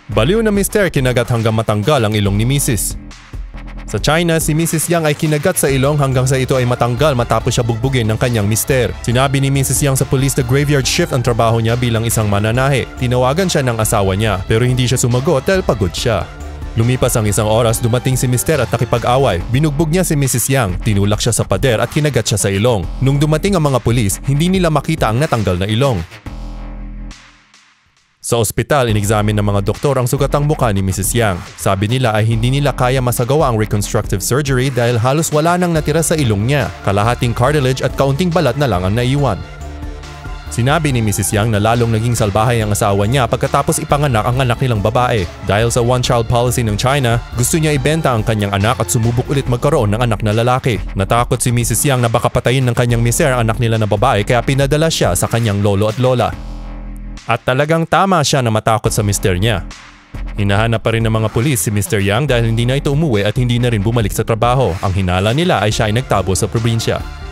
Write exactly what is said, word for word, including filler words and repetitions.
Baliw na mister kinagat hanggang matanggal ang ilong ni Missus Sa China, si Missus Yang ay kinagat sa ilong hanggang sa ito ay matanggal matapos siya bugbugin ng kanyang mister. Sinabi ni Missus Yang sa police na graveyard shift ang trabaho niya bilang isang mananahe. Tinawagan siya ng asawa niya pero hindi siya sumagot dahil pagod siya. Lumipas ang isang oras, dumating si mister at nakipag-away. Binugbog niya si Missus Yang, tinulak siya sa pader at kinagat siya sa ilong. Nung dumating ang mga pulis, hindi nila makita ang natanggal na ilong. Sa ospital, inexamine ng mga doktor ang sugatang mukha ni Missus Yang. Sabi nila ay hindi nila kaya masagawa ang reconstructive surgery dahil halos wala nang natira sa ilong niya. Kalahating cartilage at kaunting balat na lang ang naiwan. Sinabi ni Missus Yang na lalong naging salbahay ang asawa niya pagkatapos ipanganak ang anak nilang babae. Dahil sa one-child policy ng China, gusto niya ibenta ang kanyang anak at sumubok ulit magkaroon ng anak na lalaki. Natakot si Missus Yang na baka patayin ng kanyang mister ang anak nila na babae kaya pinadala siya sa kanyang lolo at lola. At talagang tama siya na matakot sa mister niya. Hinahanap pa rin ng mga pulis si mister Yang dahil hindi na ito umuwi at hindi na rin bumalik sa trabaho. Ang hinala nila ay siya ay nagtabo sa probinsya.